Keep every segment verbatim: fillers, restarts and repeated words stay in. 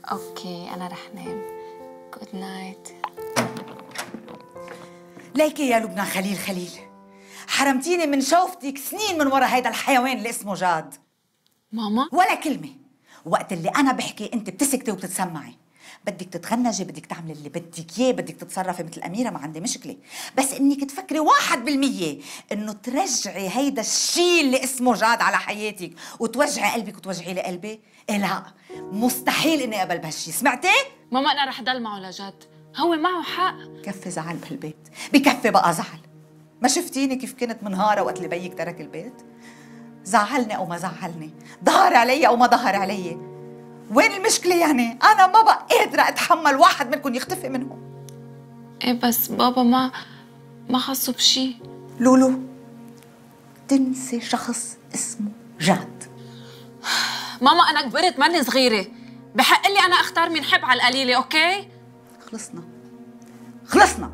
اوكي انا رح نام. جود نايت. ليكي يا لبنى خليل خليل، حرمتيني من شوفتك سنين من ورا هيدا الحيوان اللي اسمه جاد. ماما ولا كلمة، وقت اللي أنا بحكي أنت بتسكتي وبتتسمعي. بدك تتغنجي، بدك تعملي اللي بدك إياه، بدك تتصرفي مثل أميرة، ما عندي مشكلة، بس إنك تفكري واحد بالمية إنه ترجعي هيدا الشيء اللي اسمه جاد على حياتك وتوجعي قلبك وتوجعي لي قلبي، إيه لا، مستحيل إني أقبل بهالشي، سمعتي؟ ماما انا رح ضل معه لجد، هو معه حق. كفي زعل بهالبيت، بكفي بقى زعل. ما شفتيني كيف كنت منهارة وقت اللي بيك ترك البيت؟ زعلني أو ما زعلني، ظهر علي أو ما ظهر علي، وين المشكلة يعني؟ أنا ما بقى قادرة أتحمل واحد منكم يختفي منهم. ايه بس بابا ما ما خصه بشي. لولو، تنسي شخص اسمه جاد. ماما أنا كبرت ماني صغيرة، بحق لي أنا أختار مين حب على القليلة، أوكي؟ خلصنا خلصنا.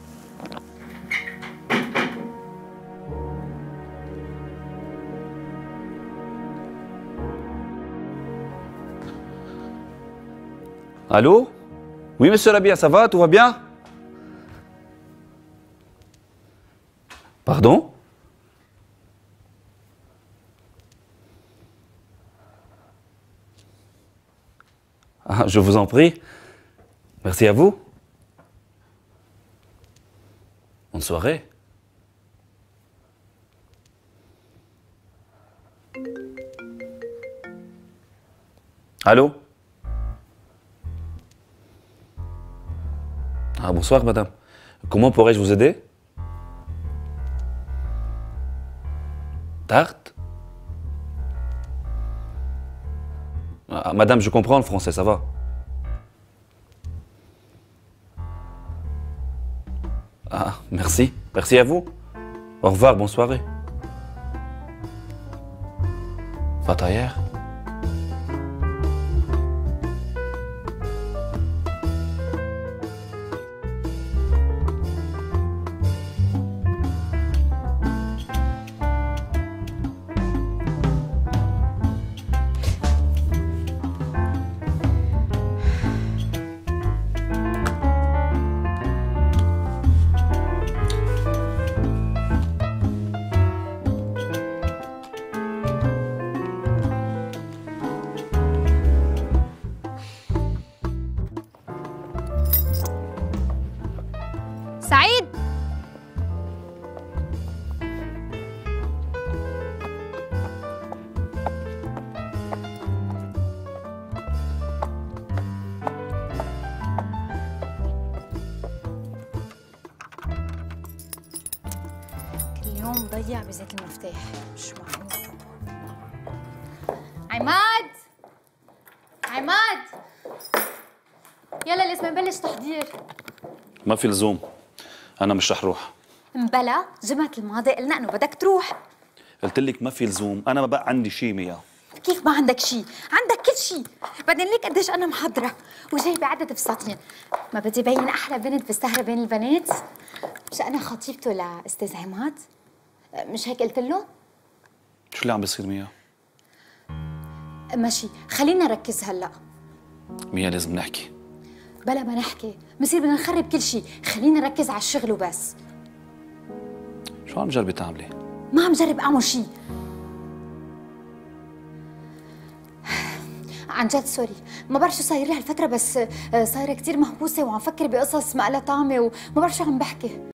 Allô? Oui, monsieur Rabia, ça va? Tout va bien? Pardon? Ah, je vous en prie. Merci à vous. Bonne soirée. Allô? Ah, bonsoir, madame. Comment pourrais-je vous aider? Tarte? Ah, madame, je comprends le français, ça va. Ah, merci. Merci à vous. Au revoir, bonne soirée. فطاير. سعيد، كل يوم ضيع بزيت المفتاح، مش معقول. عماد عماد، يلا لازم نبلش تحضير. ما في لزوم، أنا مش رح روح. مبلا جمعة الماضي قلنا إنه بدك تروح. قلت لك ما في لزوم، أنا ما بقى عندي شيء ميا. كيف ما عندك شيء؟ عندك كل شيء، بعدين ليك قديش أنا محضرة وجايبة عدد فساتين. ما بدي بين أحلى بنت بالسهرة بين البنات؟ مش أنا خطيبته لأستاذ عماد؟ مش هيك قلت له؟ شو اللي عم بيصير ميا؟ ماشي، خلينا نركز هلا. ميا لازم نحكي. بلا ما نحكي، بصير بدنا نخرب كل شيء، خلينا نركز على الشغل وبس. شو عم جربي تعملي؟ ما عم جرب أعمل شيء. عن جد سوري، ما بعرف شو صاير لي هالفترة، بس صايرة كثير مهووسة وعم فكر بقصص ما لها طعمة وما بعرف شو عم بحكي.